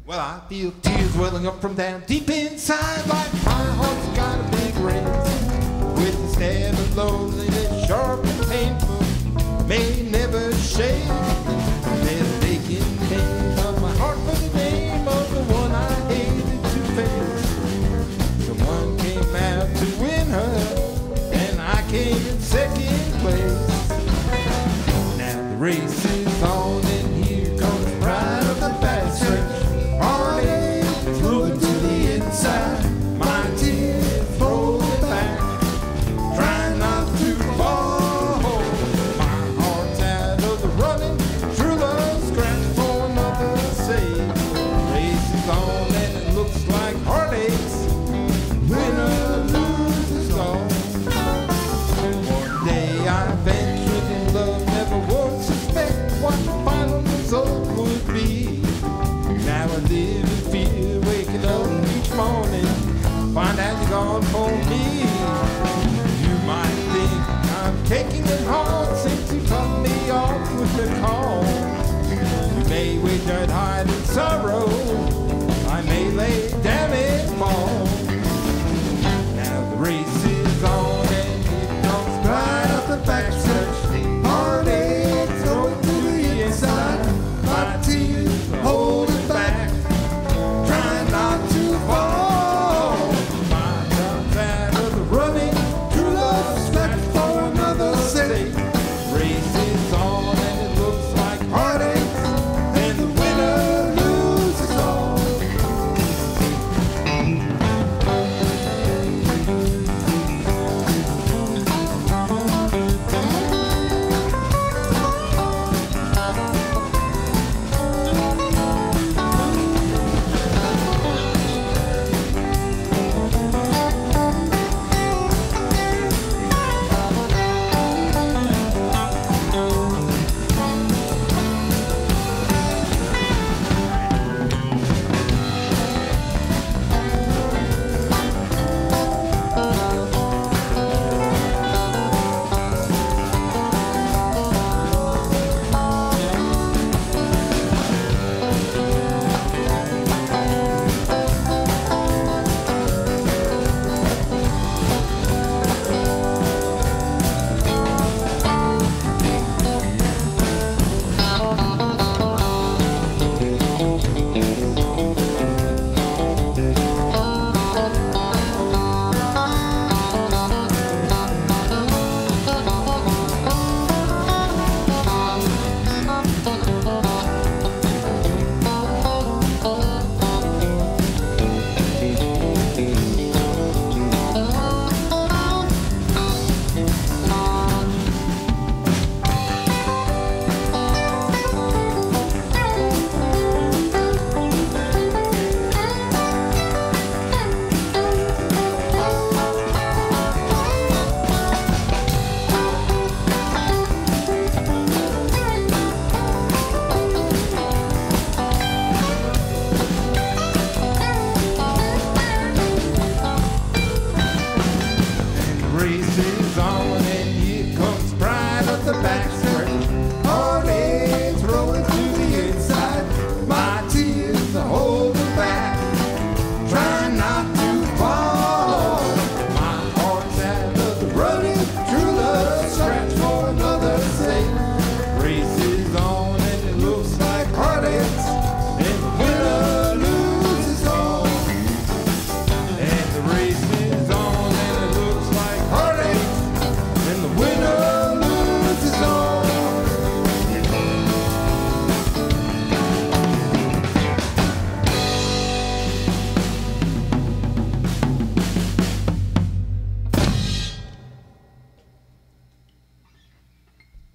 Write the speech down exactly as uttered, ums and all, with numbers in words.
Well, I feel tears welling up from down deep inside, like my heart's got a big race. With the stab of loneliness, sharp and painful, may never shake. There's a aching pain of my heart for the name of the one I hated to face. Someone came out to win her, and I came in second place. Now the race is on, and here comes the pride of the backstretch. Heartache moving to the inside, my tears rolling back, trying not to fall. My heart's out of the running, true love scratch for another save. Race is on and it looks like heartaches, winner loses all. One day I ventured in love, never would suspect what the final result would be. Now I live in fear, waking up each morning, find out you're gone for me. You might think I'm taking it hard since you cut me off with the call. You may wager I'd hide in sorrow,